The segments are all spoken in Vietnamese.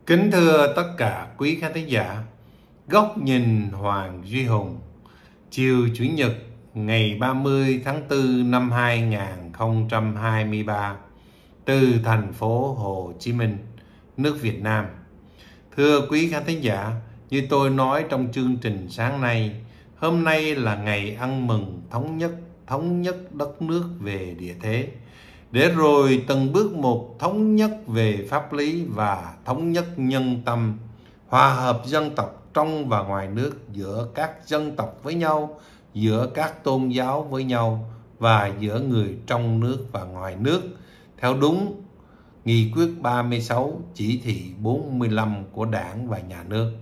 Kính thưa tất cả quý khán thính giả, góc nhìn Hoàng Duy Hùng, chiều Chủ nhật ngày 30 tháng 4 năm 2023, từ thành phố Hồ Chí Minh, nước Việt Nam. Thưa quý khán thính giả, như tôi nói trong chương trình sáng nay, hôm nay là ngày ăn mừng thống nhất đất nước về địa thế, để rồi từng bước một thống nhất về pháp lý và thống nhất nhân tâm, hòa hợp dân tộc trong và ngoài nước, giữa các dân tộc với nhau, giữa các tôn giáo với nhau và giữa người trong nước và ngoài nước, theo đúng Nghị quyết 36, chỉ thị 45 của Đảng và Nhà nước.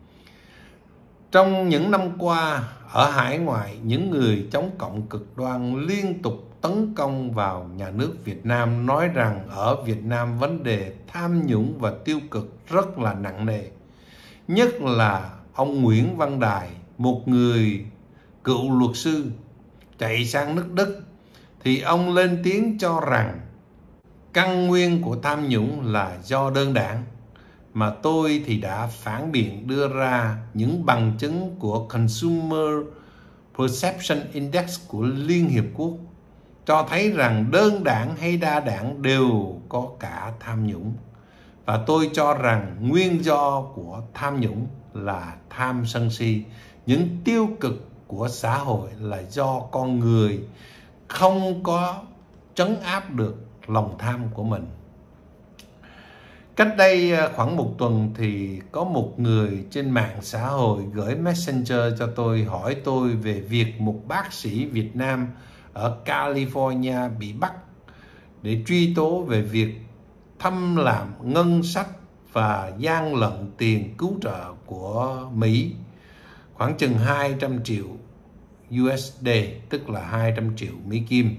Trong những năm qua, ở hải ngoại, những người chống cộng cực đoan liên tục tấn công vào nhà nước Việt Nam, nói rằng ở Việt Nam vấn đề tham nhũng và tiêu cực rất là nặng nề. Nhất là ông Nguyễn Văn Đài, một người cựu luật sư chạy sang nước Đức, thì ông lên tiếng cho rằng căn nguyên của tham nhũng là do đơn đảng, mà tôi thì đã phản biện đưa ra những bằng chứng của Consumer Perception Index của Liên Hiệp Quốc, cho thấy rằng đơn đảng hay đa đảng đều có cả tham nhũng. Và tôi cho rằng nguyên do của tham nhũng là tham sân si. Những tiêu cực của xã hội là do con người không có trấn áp được lòng tham của mình. Cách đây khoảng một tuần thì có một người trên mạng xã hội gửi Messenger cho tôi, hỏi tôi về việc một bác sĩ Việt Nam ở California bị bắt để truy tố về việc thâm lạm ngân sách và gian lận tiền cứu trợ của Mỹ, khoảng chừng 200 triệu USD, tức là 200 triệu Mỹ Kim.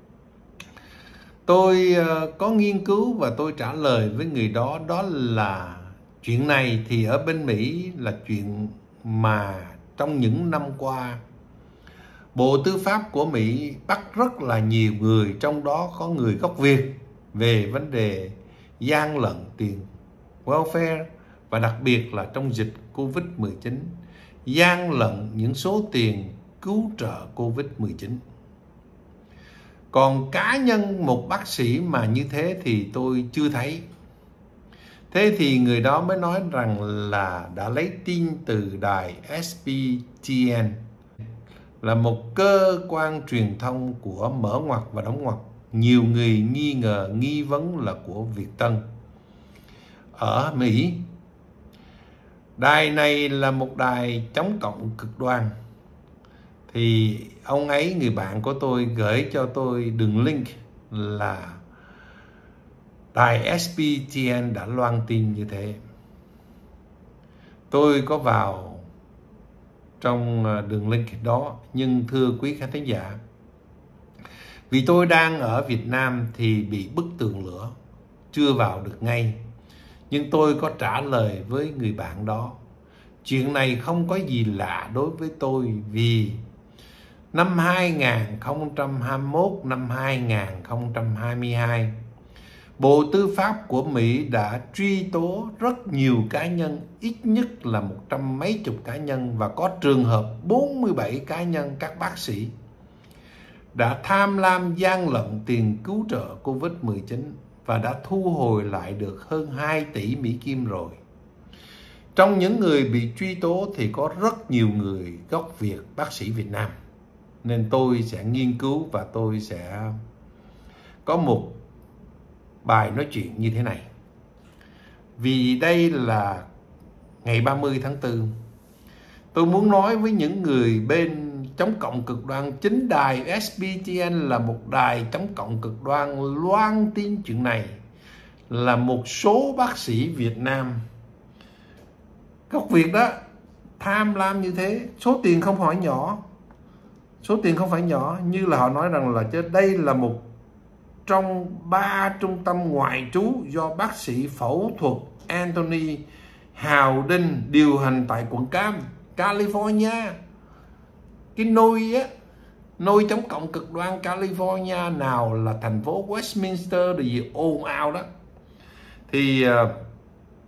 Tôi có nghiên cứu và tôi trả lời với người đó, đó là chuyện này thì ở bên Mỹ là chuyện mà trong những năm qua Bộ Tư pháp của Mỹ bắt rất là nhiều người, trong đó có người gốc Việt, về vấn đề gian lận tiền welfare, và đặc biệt là trong dịch Covid-19, gian lận những số tiền cứu trợ Covid-19. Còn cá nhân một bác sĩ mà như thế thì tôi chưa thấy. Thế thì người đó mới nói rằng là đã lấy tin từ đài SBTN, là một cơ quan truyền thông của mở ngoặc và đóng ngoặc, nhiều người nghi ngờ, nghi vấn là của Việt Tân ở Mỹ. Đài này là một đài chống cộng cực đoan. Thì ông ấy, người bạn của tôi, gửi cho tôi đường link là đài SBTN đã loan tin như thế. Tôi có vào trong đường link đó, nhưng thưa quý khán thính giả, vì tôi đang ở Việt Nam thì bị bức tường lửa, chưa vào được ngay. Nhưng tôi có trả lời với người bạn đó, chuyện này không có gì lạ đối với tôi, vì năm 2021, năm 2022, Bộ Tư pháp của Mỹ đã truy tố rất nhiều cá nhân, ít nhất là 100 mấy chục cá nhân, và có trường hợp 47 cá nhân, các bác sĩ, đã tham lam gian lận tiền cứu trợ Covid-19 và đã thu hồi lại được hơn 2 tỷ Mỹ Kim rồi. Trong những người bị truy tố thì có rất nhiều người gốc Việt, bác sĩ Việt Nam. Nên tôi sẽ nghiên cứu và tôi sẽ có một bài nói chuyện như thế này. Vì đây là ngày 30 tháng 4, tôi muốn nói với những người bên chống cộng cực đoan, chính đài SBTN là một đài chống cộng cực đoan loan tin chuyện này, là một số bác sĩ Việt Nam gốc Việt đó tham lam như thế. Số tiền không phải nhỏ, số tiền không phải nhỏ, như là họ nói rằng là đây là một trong 3 trung tâm ngoại trú do bác sĩ phẫu thuật Anthony Hào Đinh điều hành tại quận Cam, California. Cái nôi chống cộng cực đoan California nào là thành phố Westminster rồi gì ồn ào đó. Thì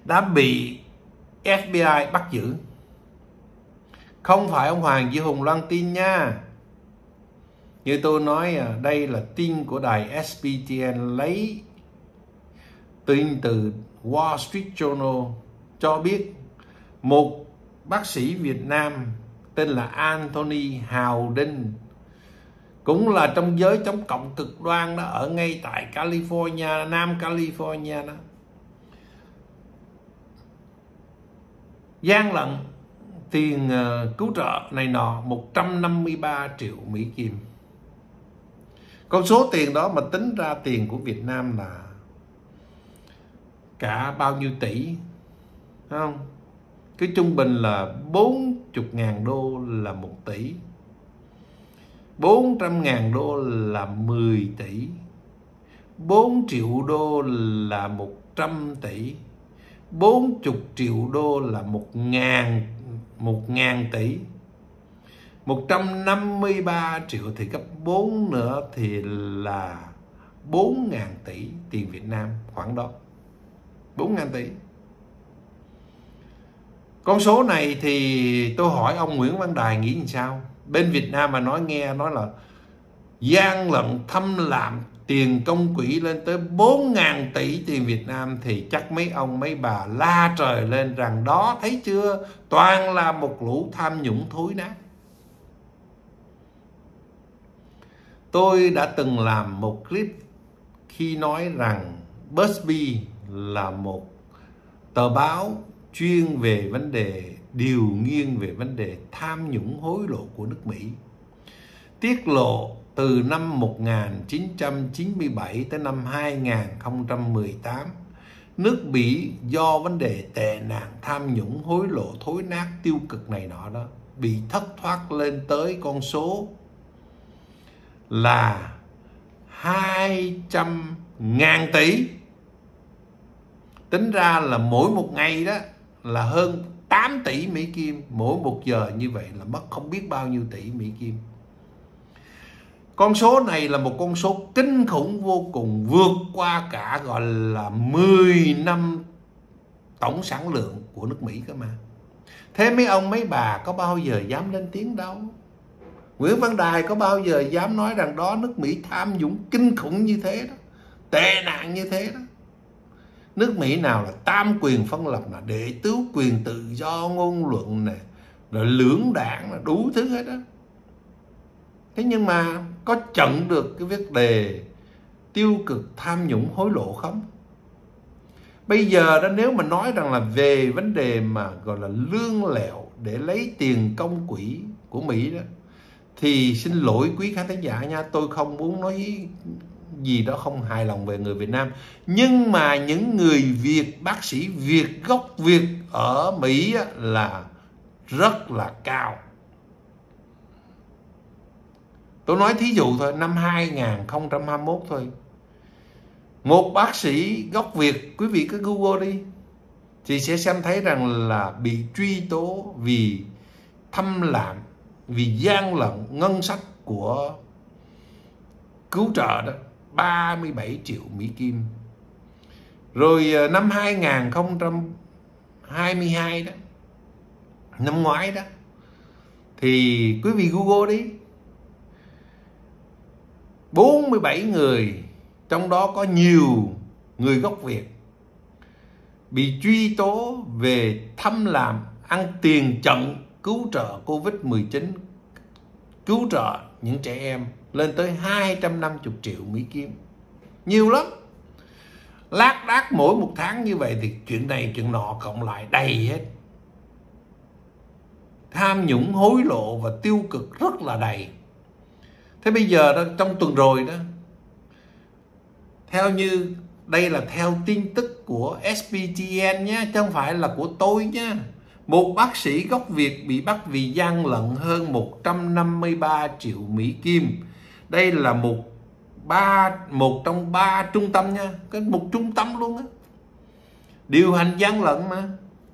đã bị FBI bắt giữ. Không phải ông Hoàng Duy Hùng loan tin nha. Như tôi nói, đây là tin của đài SBTN lấy tin từ Wall Street Journal cho biết một bác sĩ Việt Nam tên là Anthony Hào Đinh, cũng là trong giới chống cộng cực đoan đó, ở ngay tại California, Nam California đó, gian lận tiền cứu trợ này nọ 153 triệu Mỹ Kim. Con số tiền đó mà tính ra tiền của Việt Nam là cả bao nhiêu tỷ, thấy không? Cái trung bình là 40.000 đô là 1 tỷ, 400.000 đô là 10 tỷ, 4 triệu đô là 100 tỷ, 40 triệu đô là 1.000 tỷ, 153 triệu thì gấp 4 nữa thì là 4.000 tỷ tiền Việt Nam, khoảng đó 4.000 tỷ. Con số này thì tôi hỏi ông Nguyễn Văn Đài nghĩ làm sao? Bên Việt Nam mà nói là gian lận thâm lạm tiền công quỹ lên tới 4.000 tỷ tiền Việt Nam thì chắc mấy ông mấy bà la trời lên rằng đó, thấy chưa, toàn là một lũ tham nhũng thối nát. Tôi đã từng làm một clip khi nói rằng Busby là một tờ báo chuyên về vấn đề, điều nghiêng về vấn đề tham nhũng hối lộ của nước Mỹ. Tiết lộ từ năm 1997 tới năm 2018, nước Mỹ do vấn đề tệ nạn tham nhũng hối lộ thối nát tiêu cực này nọ đó, bị thất thoát lên tới con số là 200.000 tỷ. Tính ra là mỗi một ngày đó là hơn 8 tỷ Mỹ Kim. Mỗi 1 giờ như vậy là mất không biết bao nhiêu tỷ Mỹ Kim. Con số này là một con số kinh khủng vô cùng, vượt qua cả gọi là 10 năm tổng sản lượng của nước Mỹ cơ mà. Thế mấy ông mấy bà có bao giờ dám lên tiếng đâu? Nguyễn Văn Đài có bao giờ dám nói rằng đó, nước Mỹ tham nhũng kinh khủng như thế đó, tệ nạn như thế đó? Nước Mỹ nào là tam quyền phân lập, là đệ tứ quyền tự do ngôn luận này, rồi lưỡng đảng, là đủ thứ hết đó. Thế nhưng mà có chặn được cái vấn đề tiêu cực tham nhũng hối lộ không? Bây giờ đó, nếu mà nói rằng là về vấn đề mà gọi là lương lẹo để lấy tiền công quỹ của Mỹ đó, thì xin lỗi quý khán thính giả nha, tôi không muốn nói gì đó không hài lòng về người Việt Nam. Nhưng mà những người Việt, bác sĩ Việt gốc Việt ở Mỹ là rất là cao. Tôi nói thí dụ thôi, năm 2021 thôi, một bác sĩ gốc Việt, quý vị cứ Google đi, thì sẽ xem thấy rằng là bị truy tố vì thâm lạm, vì gian lận ngân sách của cứu trợ đó, 37 triệu Mỹ Kim. Rồi năm 2022 đó, năm ngoái đó, thì quý vị Google đi, 47 người, trong đó có nhiều người gốc Việt, bị truy tố về thâm lạm, ăn tiền chậm cứu trợ Covid-19, cứu trợ những trẻ em, lên tới 250 triệu Mỹ Kim. Nhiều lắm. Lác đác mỗi một tháng như vậy thì chuyện này chuyện nọ cộng lại đầy hết. Tham nhũng hối lộ và tiêu cực rất là đầy. Thế bây giờ đó, trong tuần rồi đó, theo như đây là theo tin tức của SBTN nhé, chứ không phải là của tôi nhé. Một bác sĩ gốc Việt bị bắt vì gian lận hơn 153 triệu Mỹ Kim. Đây là một trong 3 trung tâm nha, một trung tâm luôn á, điều hành gian lận mà,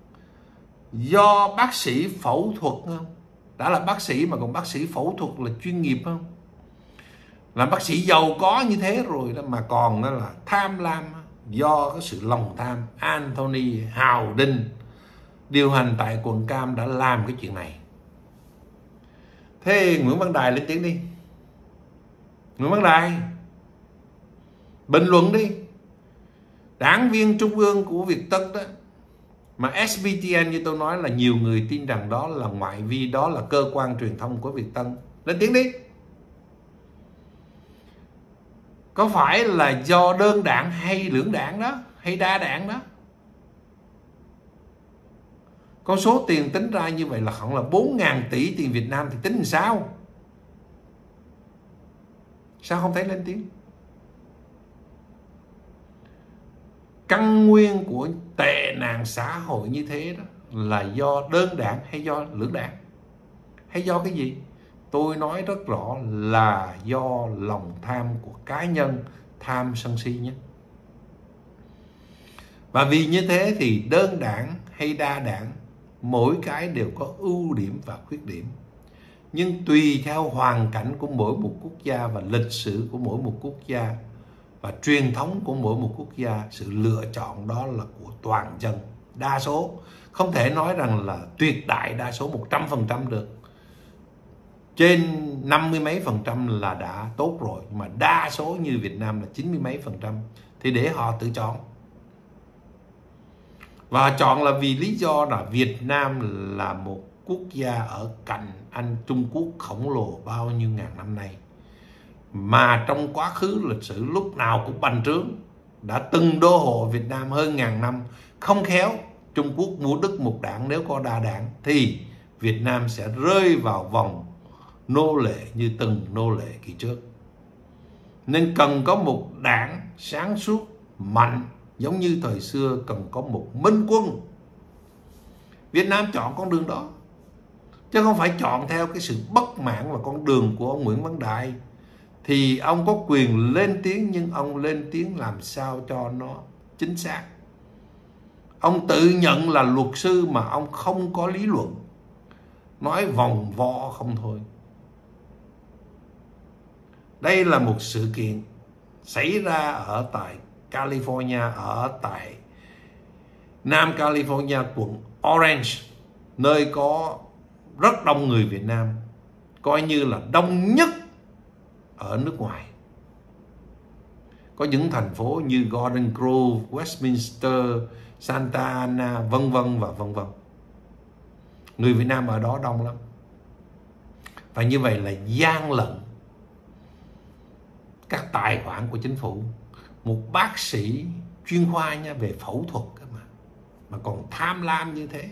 do bác sĩ phẫu thuật không? Đã là bác sĩ mà còn bác sĩ phẫu thuật là chuyên nghiệp không? Là bác sĩ giàu có như thế rồi đó mà còn đó là tham lam, do cái sự lòng tham. Anthony Hào Đinh điều hành tại quận Cam đã làm cái chuyện này. Thế Nguyễn Văn Đài lên tiếng đi. Nguyễn Văn Đài bình luận đi. Đảng viên trung ương của Việt Tân đó, mà SBTN như tôi nói là nhiều người tin rằng đó là ngoại vi, đó là cơ quan truyền thông của Việt Tân. Lên tiếng đi. Có phải là do đơn đảng hay lưỡng đảng đó, hay đa đảng đó? Con số tiền tính ra như vậy là khoảng là 4.000 tỷ tiền Việt Nam thì tính làm sao? Sao không thấy lên tiếng? Căn nguyên của tệ nạn xã hội như thế đó là do đơn đảng hay do lưỡng đảng? Hay do cái gì? Tôi nói rất rõ là do lòng tham của cá nhân, tham sân si nhất. Và vì như thế thì đơn đảng hay đa đảng, mỗi cái đều có ưu điểm và khuyết điểm. Nhưng tùy theo hoàn cảnh của mỗi một quốc gia và lịch sử của mỗi một quốc gia và truyền thống của mỗi một quốc gia, sự lựa chọn đó là của toàn dân. Đa số, không thể nói rằng là tuyệt đại đa số 100% được. Trên 50 mấy % là đã tốt rồi, mà đa số như Việt Nam là 90 mấy %, thì để họ tự chọn. Và chọn là vì lý do là Việt Nam là một quốc gia ở cạnh Trung Quốc khổng lồ bao nhiêu ngàn năm nay, mà trong quá khứ lịch sử lúc nào cũng bành trướng, đã từng đô hộ Việt Nam hơn ngàn năm. Không khéo Trung Quốc mua đứt một đảng, nếu có đa đảng thì Việt Nam sẽ rơi vào vòng nô lệ như từng nô lệ kỳ trước. Nên cần có một đảng sáng suốt, mạnh, giống như thời xưa cần có một minh quân. Việt Nam chọn con đường đó, chứ không phải chọn theo cái sự bất mãn và con đường của ông Nguyễn Văn Đài. Thì ông có quyền lên tiếng, nhưng ông lên tiếng làm sao cho nó chính xác. Ông tự nhận là luật sư mà ông không có lý luận, nói vòng vo không thôi. Đây là một sự kiện xảy ra ở tại California, ở tại Nam California, quận Orange, nơi có rất đông người Việt Nam, coi như là đông nhất ở nước ngoài. Có những thành phố như Garden Grove, Westminster, Santa Ana, vân vân và vân vân. Người Việt Nam ở đó đông lắm. Và như vậy là gian lận các tài khoản của chính phủ. Một bác sĩ chuyên khoa nha, về phẫu thuật mà còn tham lam như thế.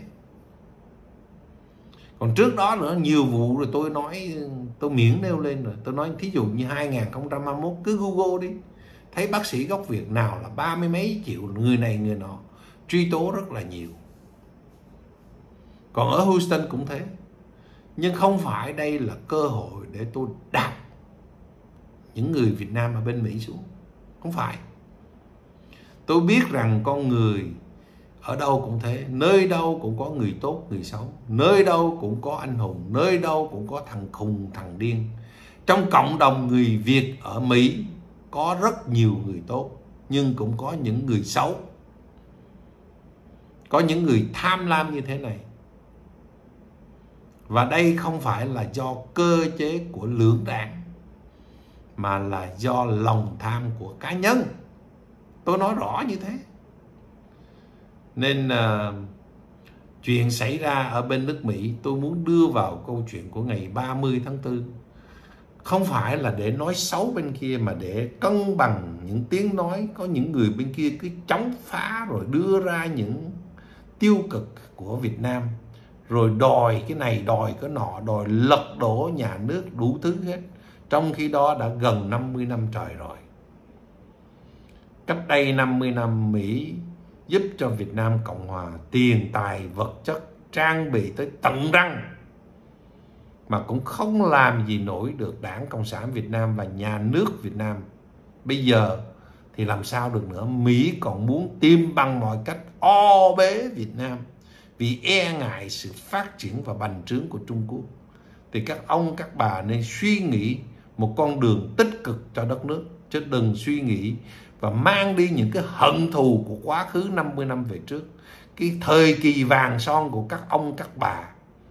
Còn trước đó nữa nhiều vụ rồi, tôi nói, tôi miễn nêu lên rồi. Tôi nói thí dụ như 2021 cứ Google đi, thấy bác sĩ gốc Việt nào là 30 mấy triệu, người này người nọ, truy tố rất là nhiều. Còn ở Houston cũng thế. Nhưng không phải đây là cơ hội để tôi đạp những người Việt Nam ở bên Mỹ xuống. Không phải. Tôi biết rằng con người ở đâu cũng thế, nơi đâu cũng có người tốt, người xấu, nơi đâu cũng có anh hùng, nơi đâu cũng có thằng khùng, thằng điên. Trong cộng đồng người Việt ở Mỹ có rất nhiều người tốt, nhưng cũng có những người xấu, có những người tham lam như thế này. Và đây không phải là do cơ chế của lưỡng đảng, mà là do lòng tham của cá nhân. Tôi nói rõ như thế. Nên chuyện xảy ra ở bên nước Mỹ, tôi muốn đưa vào câu chuyện của ngày 30 tháng 4. Không phải là để nói xấu bên kia, mà để cân bằng những tiếng nói. Có những người bên kia cứ chống phá, rồi đưa ra những tiêu cực của Việt Nam, rồi đòi cái này, đòi cái nọ, đòi lật đổ nhà nước, đủ thứ hết. Trong khi đó đã gần 50 năm trời rồi. Cách đây 50 năm, Mỹ giúp cho Việt Nam Cộng Hòa tiền tài, vật chất, trang bị tới tận răng, mà cũng không làm gì nổi được Đảng Cộng sản Việt Nam và nhà nước Việt Nam. Bây giờ thì làm sao được nữa. Mỹ còn muốn tìm bằng mọi cách o bế Việt Nam, vì e ngại sự phát triển và bành trướng của Trung Quốc. Thì các ông, các bà nên suy nghĩ một con đường tích cực cho đất nước, chứ đừng suy nghĩ và mang đi những cái hận thù của quá khứ 50 năm về trước, cái thời kỳ vàng son của các ông các bà.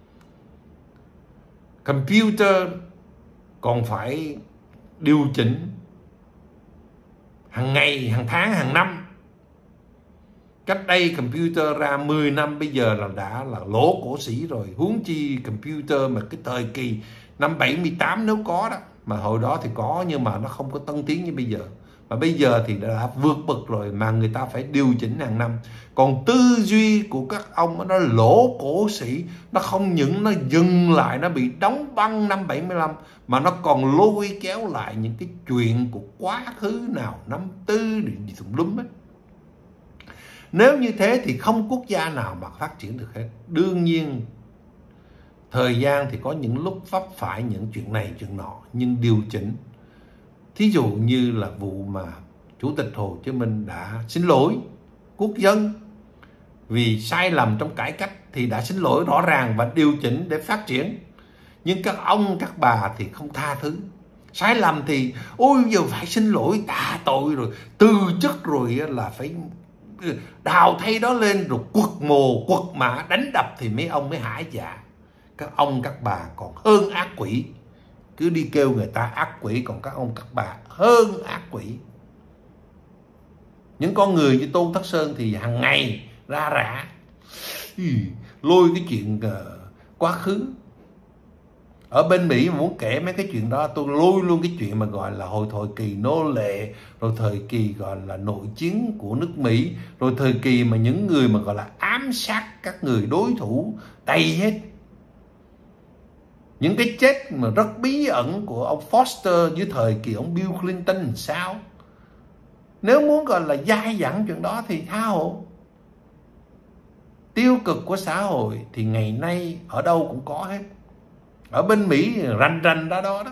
Computer còn phải điều chỉnh hàng ngày, hàng tháng, hàng năm. Cách đây computer ra 10 năm bây giờ là đã là lỗ cổ sĩ rồi. Huống chi computer mà cái thời kỳ năm 78 nếu có đó. Mà hồi đó thì có nhưng mà nó không có tân tiến như bây giờ. Mà bây giờ thì đã vượt bậc rồi mà người ta phải điều chỉnh hàng năm. Còn tư duy của các ông nó lỗ cổ sĩ. Nó không những nó dừng lại, nó bị đóng băng năm 75 mà nó còn lôi kéo lại những cái chuyện của quá khứ nào năm tư gì tùm lum hết. Nếu như thế thì không quốc gia nào mà phát triển được hết. Đương nhiên thời gian thì có những lúc vấp phải những chuyện này chuyện nọ, nhưng điều chỉnh. Thí dụ như là vụ mà Chủ tịch Hồ Chí Minh đã xin lỗi quốc dân vì sai lầm trong cải cách thì đã xin lỗi rõ ràng và điều chỉnh để phát triển. Nhưng các ông các bà thì không tha thứ. Sai lầm thì ôi giờ phải xin lỗi tạ tội rồi từ chức rồi là phải đào thay đó lên rồi quật mồ quật mã đánh đập thì mấy ông mới hả dạ. Các ông các bà còn hơn ác quỷ. Cứ đi kêu người ta ác quỷ, còn các ông các bà hơn ác quỷ. Những con người như Tôn Thất Sơn thì hàng ngày ra rã lôi cái chuyện quá khứ. Ở bên Mỹ mà muốn kể mấy cái chuyện đó, tôi lôi luôn cái chuyện mà gọi là hồi thời kỳ nô lệ, rồi thời kỳ gọi là nội chiến của nước Mỹ, rồi thời kỳ mà những người mà gọi là ám sát các người đối thủ Tây hết. Những cái chết mà rất bí ẩn của ông Foster dưới thời kỳ ông Bill Clinton làm sao. Nếu muốn gọi là dai dẳng chuyện đó thì tha hồ. Tiêu cực của xã hội thì ngày nay ở đâu cũng có hết. Ở bên Mỹ rành rành đó đó.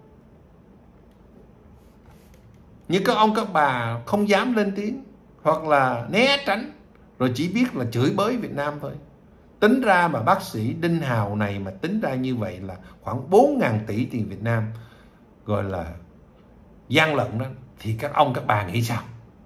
Nhưng các ông các bà không dám lên tiếng hoặc là né tránh, rồi chỉ biết là chửi bới Việt Nam thôi. Tính ra mà bác sĩ Đinh Hào này mà tính ra như vậy là khoảng 4.000 tỷ tiền Việt Nam gọi là gian lận đó, thì các ông các bà nghĩ sao?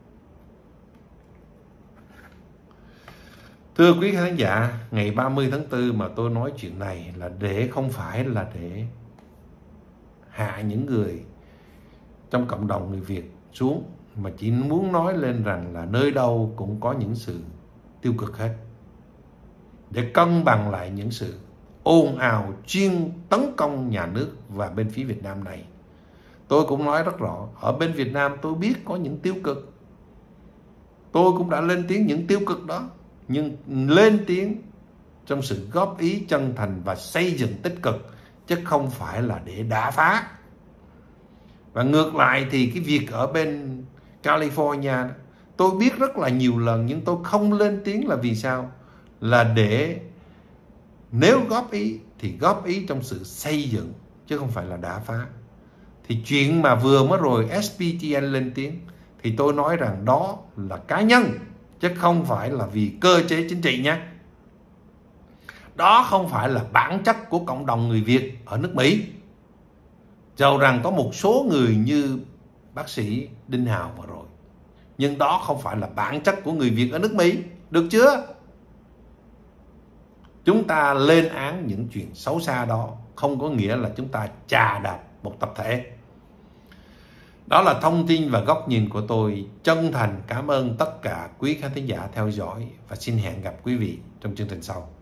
Thưa quý khán giả, ngày 30 tháng 4 mà tôi nói chuyện này là không phải là để hạ những người trong cộng đồng người Việt xuống, mà chỉ muốn nói lên rằng là nơi đâu cũng có những sự tiêu cực hết. Để cân bằng lại những sự ồn ào chuyên tấn công nhà nước và bên phía Việt Nam này. Tôi cũng nói rất rõ, ở bên Việt Nam tôi biết có những tiêu cực. Tôi cũng đã lên tiếng những tiêu cực đó, nhưng lên tiếng trong sự góp ý chân thành và xây dựng tích cực, chứ không phải là để đả phá. Và ngược lại thì cái việc ở bên California, tôi biết rất là nhiều lần nhưng tôi không lên tiếng là vì sao? Là để nếu góp ý thì góp ý trong sự xây dựng, chứ không phải là đả phá. Thì chuyện mà vừa mới rồi SPTN lên tiếng thì tôi nói rằng đó là cá nhân, chứ không phải là vì cơ chế chính trị nhé. Đó không phải là bản chất của cộng đồng người Việt ở nước Mỹ. Dầu rằng có một số người như bác sĩ Đinh Hào vừa rồi, nhưng đó không phải là bản chất của người Việt ở nước Mỹ. Được chưa? Chúng ta lên án những chuyện xấu xa đó không có nghĩa là chúng ta chà đạp một tập thể. Đó là thông tin và góc nhìn của tôi. Chân thành cảm ơn tất cả quý khán thính giả theo dõi và xin hẹn gặp quý vị trong chương trình sau.